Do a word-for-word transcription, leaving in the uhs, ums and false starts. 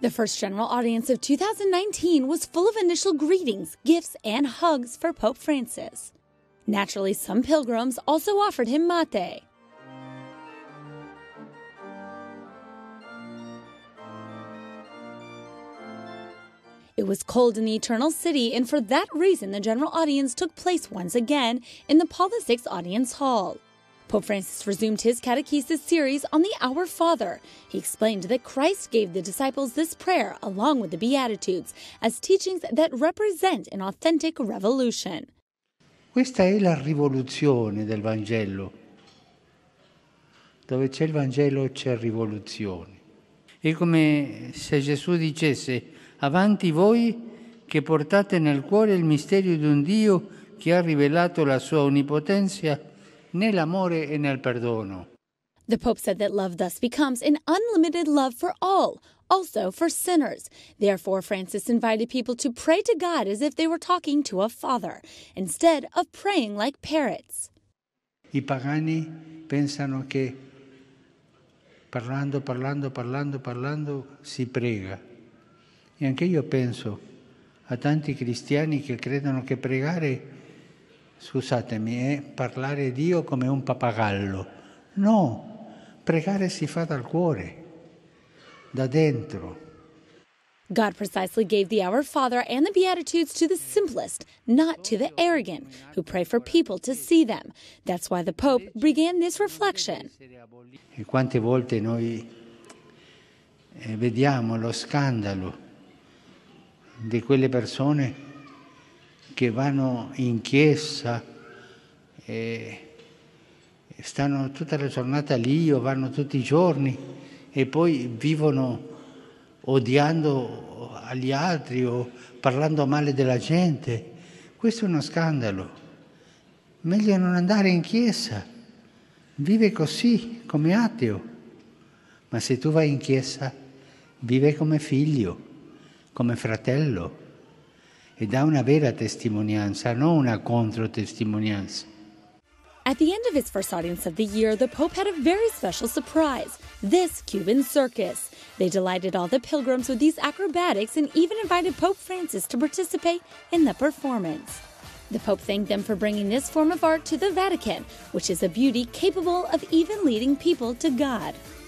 The first general audience of two thousand nineteen was full of initial greetings, gifts, and hugs for Pope Francis. Naturally, some pilgrims also offered him mate. It was cold in the Eternal City, and for that reason, the general audience took place once again in the Paul the Sixth Audience Hall. Pope Francis resumed his catechesis series on the Our Father. He explained that Christ gave the disciples this prayer along with the Beatitudes as teachings that represent an authentic revolution. Questa è la rivoluzione del Vangelo. Dove c'è il Vangelo c'è rivoluzione. È come se Gesù dicesse: avanti voi che portate nel cuore il mistero di un Dio che ha rivelato la sua onnipotenza nell'amore e nel perdono. The Pope said that love thus becomes an unlimited love for all, also for sinners. Therefore, Francis invited people to pray to God as if they were talking to a father, instead of praying like parrots. I pagani pensano che parlando, parlando, parlando, parlando si prega. E anche io penso a tanti cristiani che credono che pregare, scusatemi, è parlare Dio come un pappagallo. No, pregare si fa dal cuore, da dentro. God precisely gave the Our Father and the Beatitudes to the simplest, not to the arrogant, who pray for people to see them. That's why the Pope began this reflection. E quante volte noi eh, vediamo lo scandalo di quelle persone che vanno in chiesa e stanno tutta la giornata lì o vanno tutti i giorni e poi vivono odiando agli altri o parlando male della gente. Questo è uno scandalo. Meglio non andare in chiesa. Vive così, come ateo. Ma se tu vai in chiesa, vive come figlio, come fratello. E dà una vera testimonianza, non una controtestimonianza. At the end of his first audience of the year, the Pope had a very special surprise, this Cuban circus. They delighted all the pilgrims with these acrobatics and even invited Pope Francis to participate in the performance. The Pope thanked them for bringing this form of art to the Vatican, which is a beauty capable of even leading people to God.